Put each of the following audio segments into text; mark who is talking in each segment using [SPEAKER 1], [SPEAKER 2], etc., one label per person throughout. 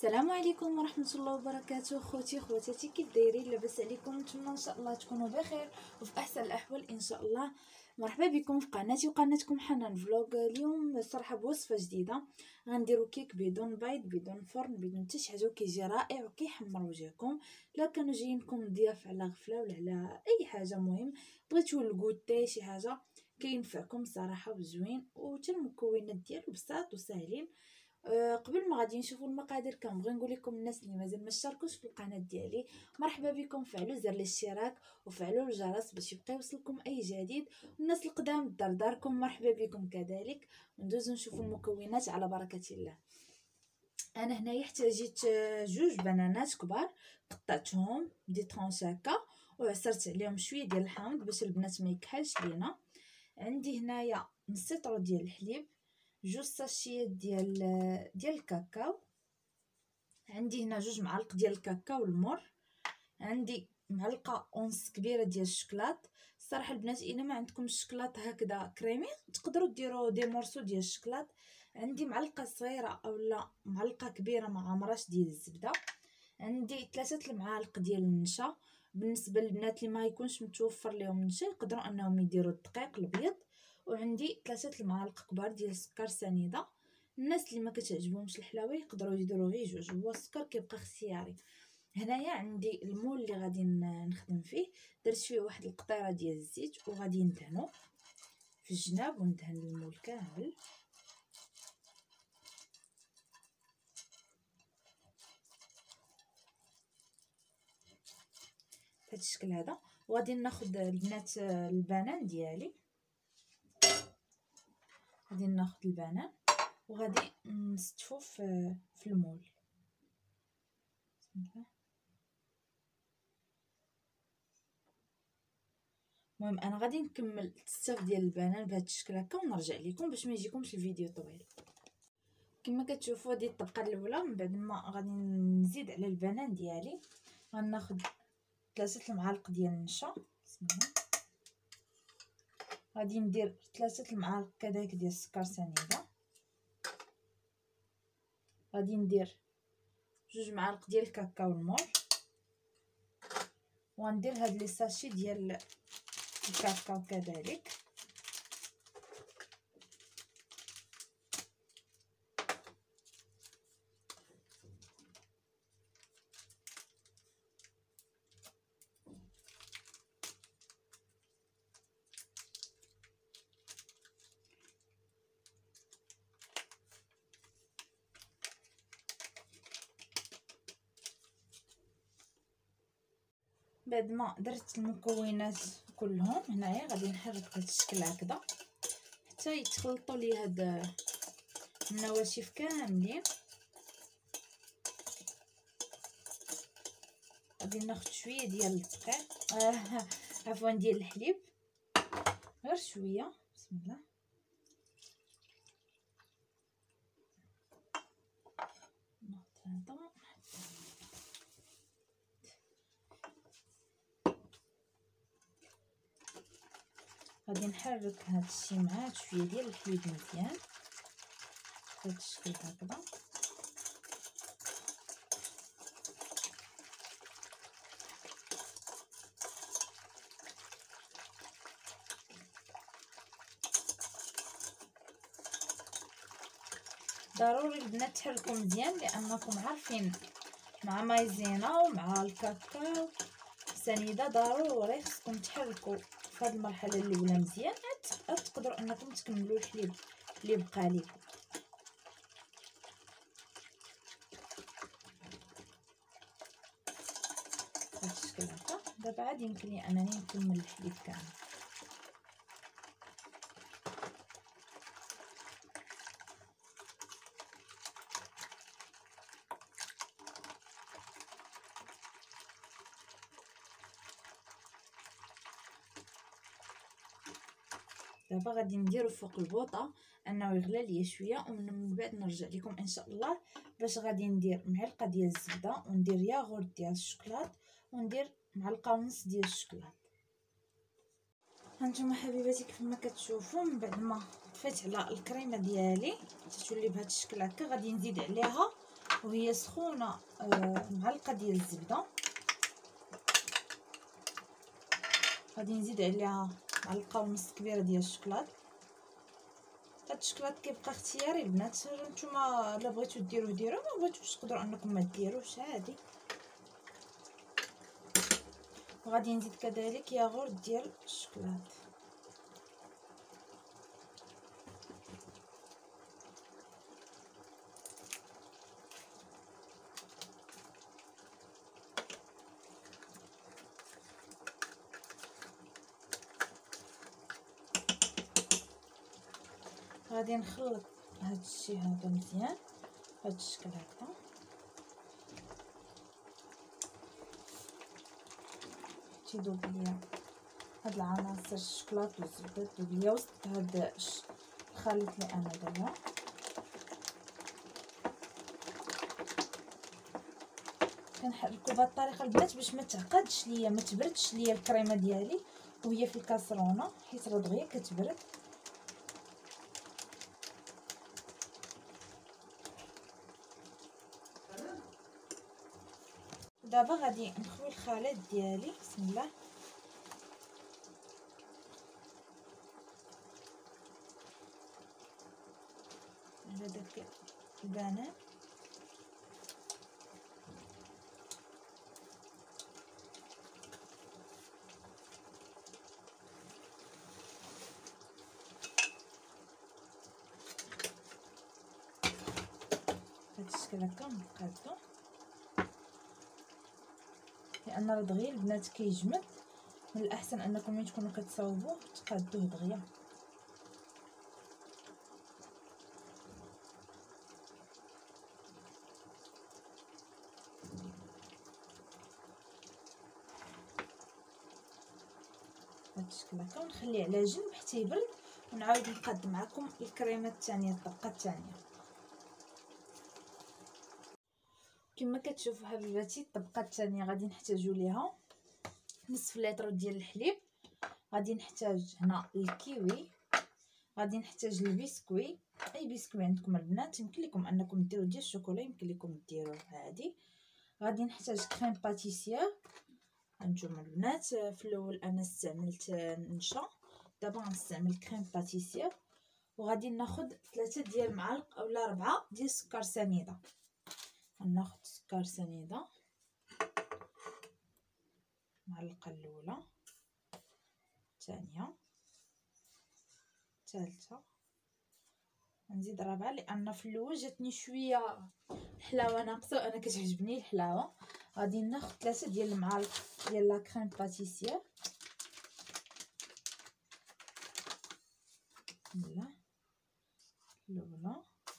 [SPEAKER 1] السلام عليكم ورحمه الله وبركاته. خوتي خواتاتي، كيف دايرين؟ لاباس عليكم؟ نتمنى ان شاء الله تكونوا بخير وفي احسن الاحوال ان شاء الله. مرحبا بكم في قناتي وقناتكم حنان فلوغ. اليوم صراحه بوصفه جديده، غنديروا كيك بدون بيض بدون فرن بدون حتى شي حاجه، وكيجي رائع وكيحمر وجهكم. لا كانوا جايينكم ضياف على غفله ولا على اي حاجه، مهم بغيتو الكوتي شي حاجه كينفعكم صراحه وزوين، وحتى المكونات ديالو بساط وساهلين. قبل ما غادي نشوفوا المقادير كنبغي نقول لكم الناس اللي مازال ما اشتركوش في القناه ديالي، مرحبا بكم، فعلوا زر الاشتراك وفعلوا الجرس باش يبقى يوصلكم اي جديد. والناس القدام داركم مرحبا بكم كذلك. وندوزو نشوفوا المكونات على بركه الله. انا هنايا احتاجيت جوج بنانات كبار، قطعتهم دي طرونش هكا وعصرت عليهم شويه ديال الحامض باش البنات ما يكحلش لينا. عندي هنايا نص لتر ديال الحليب، جوج ساشيات ديال الكاكاو، عندي هنا جوج معالق ديال الكاكاو المر، عندي معلقه ونص كبيره ديال الشكلاط. الصراحه البنات الا ما عندكم الشكلاط هكذا كريمي تقدروا ديروا دي مورسو ديال الشكلاط. عندي معلقه صغيره اولا معلقه كبيره مع عمراش ديال الزبده. عندي 3 المعالق ديال النشا، بالنسبه للبنات اللي ما يكونش متوفر لهم النشا يقدروا انهم يديروا الدقيق الابيض. وعندي 3 المعالق كبار ديال السكر سنيده. الناس اللي ما كتعجبهمش الحلاوه يقدروا يديروا غير جوج، هو السكر كيبقى اختياري. هنايا عندي المول اللي غادي نخدم فيه، درت فيه واحد القطيره ديال الزيت وغادي ندهنو في الجناب وندهن المول كامل بهذا الشكل هذا. وغادي ناخذ البنات البنان ديالي، غادي ناخذ البنان وغادي نستفو في المول. بسم الله. المهم انا غادي نكمل التستاف ديال البنان بهذا الشكل هكا ونرجع لكم باش ما يجيكمش الفيديو طويل. كما كتشوفوا هذه الطبقه الاولى، من بعد ما غادي نزيد على البنان ديالي غناخذ 3 المعالق ديال النشا. بسم الله. غادي ندير 3 المعالق كذلك ديال السكر سنيده، غادي ندير 2 معالق ديال الكاكاو المور، وغندير هاد لي ساشي ديال الكاكاو كذلك. بعد ما درت المكونات كلهم هنايا غادي نحرك بهذا الشكل هكذا حتى يتخلطوا لي هاد النواشف كاملين. غادي ناخذ شويه ديال الدقيق عفوا ديال الحليب، غير شويه. بسم الله. ناخذ هذا، غادي نحرك هاد الشيء مع شويه ديال الحليب مزيان بهذا الشكل هكذا. ضروري البنات تحركوا مزيان لانكم عارفين مع مايزينا ومع الكاكاو سنيده ضروري خصكم تحركوا في هذه المرحله الاولى مزيان، تقدروا انكم تكملوا الحليب اللي بقى لكم. بهذا الشكل هكا. دابا عاد يمكن لي انني نكمل الحليب كامل. دابا غادي نديرو فوق البوطه انه يغلى ليا شويه، ومن بعد نرجع لكم ان شاء الله باش غادي ندير معلقه ديال الزبده وندير ياغورت ديال الشوكولات وندير معلقه ونص ديال الشوكولات. هانتوما حبيباتي كيف ما كتشوفوا، من بعد ما طفيت على الكريمه ديالي تتولي بهذا الشكل هكا غادي نزيد عليها وهي سخونه معلقه ديال الزبده. غادي نزيد عليها معلقه ونص كبيره ديال الشكلاط. هاد الشكلاط كيبقى اختياري البنات، نتوما الا بغيتو ديروه ديروه، ما بغيتوش تقدروا انكم ما ديروش عادي. وغادي نزيد كذلك ياغورت ديال الشكلاط. غادي نخلط هاد الشيء هذا مزيان بهاد الشكل هكا. تيذوب ليا هاد العناصر الشكلاط والزبده تذوب ليا وسط هاد الخليط اللي انا دايره. كنحركو بهاد الطريقه البنات باش ما تعقدش ليا، ما تبردش ليا الكريمه ديالي وهي في الكاسرونه، حيت راه دغيا كتبرد. دابا غادي نخوي الخليط ديالي. بسم الله. على داك البنان هاد الشكل هكا نقادو، لان راه دغيا البنات كيجمد. من الاحسن انكم ملي تكونوا كتصاوبوه تقادوه دغيا. هاد الشكل هكا ونخليه على جنب حتى يبرد، ونعاود نقاد معكم الكريمه الثانيه، الطبقه الثانيه. كما كتشوفوا حبيباتي الطبقه الثانيه غادي نحتاجوا ليها نصف لتر ديال الحليب، غادي نحتاج هنا الكيوي، غادي نحتاج البسكوي، اي بسكوي عندكم البنات. يمكن لكم انكم ديروا ديال الشوكولا، يمكن لكم ديروه عادي. غادي نحتاج كريم باتيسير. هانتوما البنات في الاول انا استعملت نشا، دابا غنستعمل كريم باتيسير. وغادي ناخذ 3 ديال المعالق اولا 4 ديال السكر سنيده. غناخذ سكر سنيده المعلقه الاولى، الثانيه، الثالثه، نزيد رابعه لان في الاول جاتني شويه الحلاوه ناقصه وانا كتعجبني الحلاوه. غادي ناخذ 3 ديال المعالق ديال لا كريم باتيسير. لا الاولى،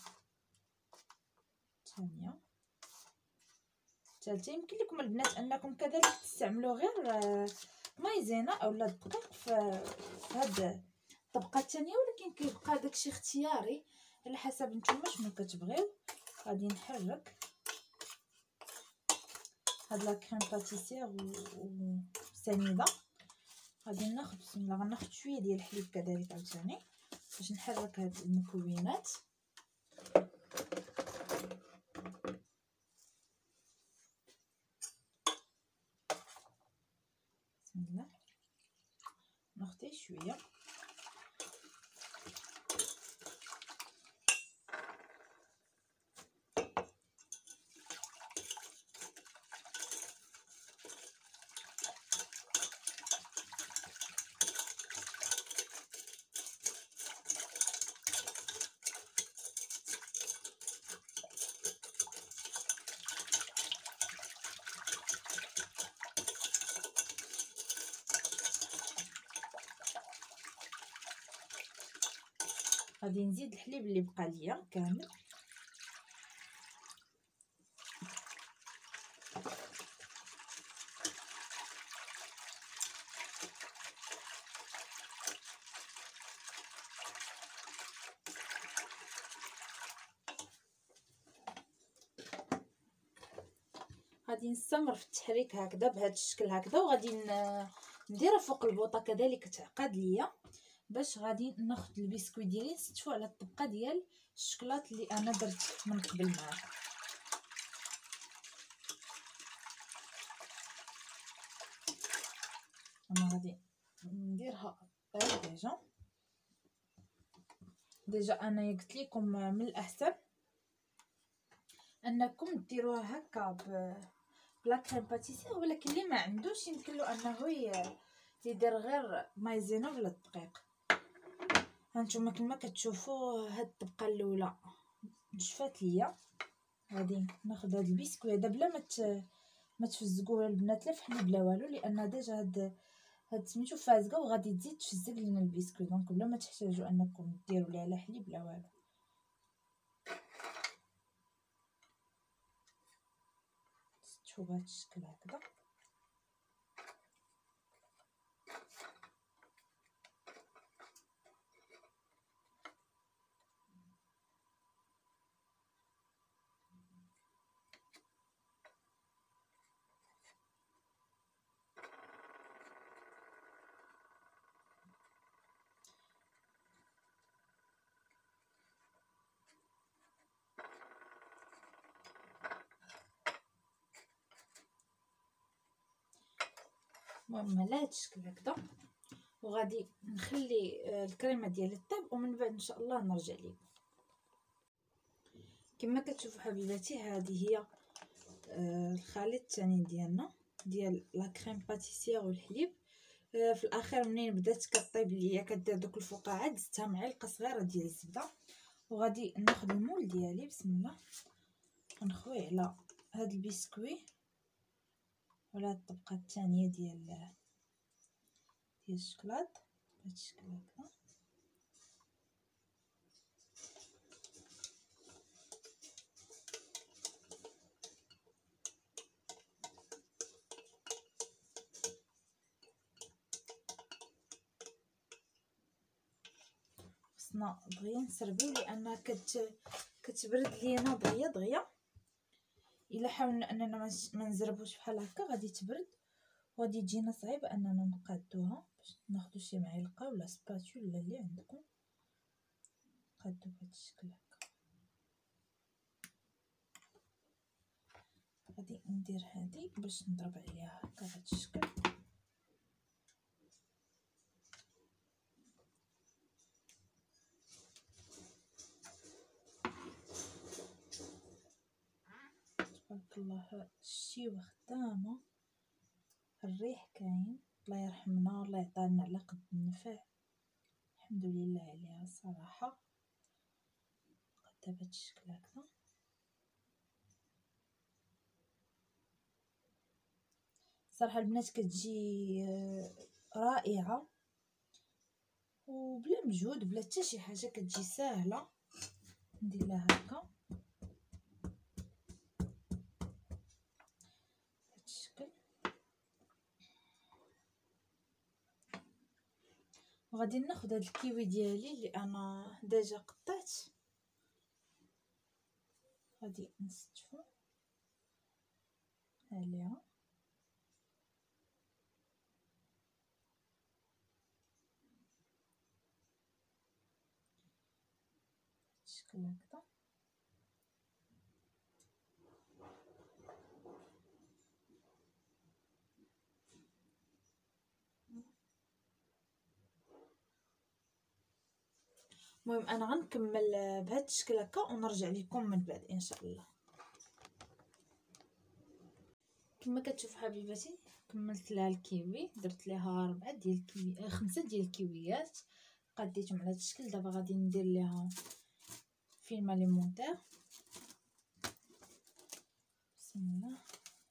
[SPEAKER 1] الثانيه، الثالثه. يمكن لكم البنات انكم كذلك تستعملوا غير مايزينا اولا الدقيق في هاد الطبقه الثانيه، ولكن كيبقى داكشي اختياري على حسب نتوما شنو كتبغيو. غادي نحرك هاد لا كريم باتيسير وسنيده. غادي ناخذ بسم الله غناخذ شويه ديال الحليب كذلك عاوتاني باش نحرك هاد المكونات. بسم الله ناخذ شويه. غادي نزيد الحليب اللي بقى ليا كامل. غادي نستمر في التحريك هكذا بهذا الشكل هكذا، وغادي نديرها فوق البوطه كذلك تعقد ليا. باش غادي ناخذ البسكوي ديالي نستفو على الطبقه ديال الشكلاط اللي انا درت من قبل معاكم. انا غادي نديرها ديجا انا قلت لكم من الاحسن انكم ديروها هكا بلا كريم باتيسير، ولكن اللي ما عندوش يمكن له انه يدير غير مايزينا ولا الدقيق. هانتوما كما كتشوفوا هاد الطبقه الاولى نشفات ليا. غادي ناخذ هاد البسكويت هذا بلا ما تفزقوه البنات لا فحم بلا والو، لان ديجا هاد سميتو فازقه وغادي تزيد تفزق لنا البسكويت، دونك بلا ما تحتاجوا انكم ديروا ليها لا حليب لا والو. شوفوا بهذا الشكل هكذا. المهم على هاد الشكل هكذا، وغادي نخلي الكريمه ديالي طيب ومن بعد ان شاء الله نرجع لكم. كما كتشوفوا حبيباتي هذه هي الخليط الثاني ديالنا ديال لا كريم باتيسير والحليب. في الاخير منين بدات كطيب ليا كدير دوك الفقاعات زدتها معلقه صغيره ديال الزبده، وغادي ناخذ المول ديالي بسم الله ونخوي على هذا البسكوي ولا الطبقه الثانيه ديال الشكلاط بهذا الشكل هكذا. خصنا دغيا نسربيو لان كتبرد لينا دغيا. الا حاولنا اننا ما نزربوش بحال هكا غادي تبرد وغادي تجينا صعيب اننا نقادوها. باش ناخذ شي معلقه ولا سباتول ولا اللي عندكم قادو بهذا الشكل هكا. غادي ندير هذه باش نضرب عليها هكا بهذا الشكل. تبارك الله الشيوه خدامه، الريح كاين، الله يرحمنا الله يعطينا على قد النفع، الحمد لله عليها صراحه. قدها بهذا الشكل هكذا. صراحه البنات كتجي رائعه وبلا مجهود بلا حتى شي حاجه، كتجي ساهله. ندير لها هكا بهذا الشكل. وغادي ناخذ هذا الكيوي ديالي اللي انا ديجا قطعت، غادي نستفو عليها بالشكل هكذا. المهم انا غنكمل بهذا الشكل هكا ونرجع لكم من بعد ان شاء الله. كما كتشوفوا حبيباتي كملت لها الكيوي، درت لها 4 ديال الكيوي 5 ديال الكيويات قديتهم على هذا الشكل. دابا غادي ندير لها فيلم اليمونتير بسم الله،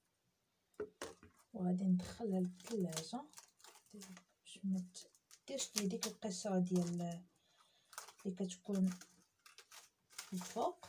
[SPEAKER 1] وغادي ندخلها للثلاجه باش ما ديرش لي ديك القشره ديال اللي كتكون الفوق.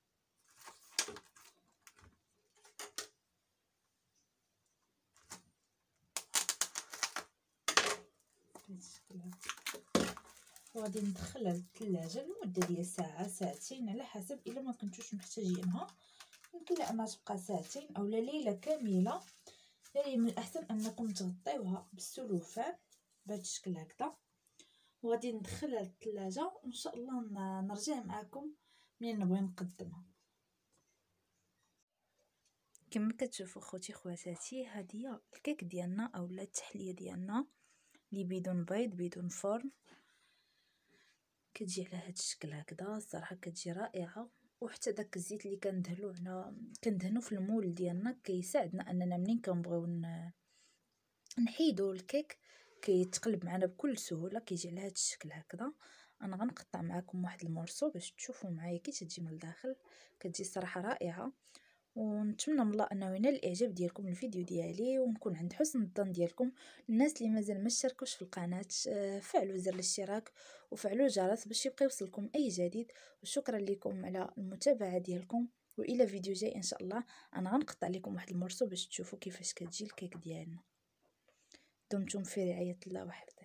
[SPEAKER 1] وغادي ندخلها للثلاجه لمده ديال ساعه ساعتين على حسب، الا ما كنتوش محتاجينها يمكن انها تبقى ساعتين او ليله كامله. يعني من الاحسن انكم تغطيوها بالسلوفان بهذا الشكل هكذا، وغادي ندخلها للثلاجه وان شاء الله نرجع معكم منين نبغي نقدمها. كما كتشوفوا خوتي خواتاتي هذه هي الكيك ديالنا اولا التحليه ديالنا اللي بدون بيض بدون فرن. كتجي على هذا الشكل هكذا، الصراحه كتجي رائعه. وحتى داك الزيت اللي كندهنو في المول ديالنا كيساعدنا اننا منين كنبغيو نحيدو الكيك كيتقلب معنا بكل سهوله. كيجي على هذا الشكل هكذا. انا غنقطع معكم واحد المورسو باش تشوفوا معايا كي تجي من الداخل. كتجي صراحه رائعه. ونتمنى من الله انه ينال الاعجاب ديالكم الفيديو ديالي، ونكون عند حسن الظن ديالكم. الناس اللي مازال ما اشتركوش في القناه فعلوا زر الاشتراك وفعلوا الجرس باش يبقى يوصلكم اي جديد. وشكرا لكم على المتابعه ديالكم، والى فيديو جاي ان شاء الله. انا غنقطع لكم واحد المورسو باش تشوفوا كيفاش كتجي الكيك ديالنا. دمتم في رعايه الله وحفظه.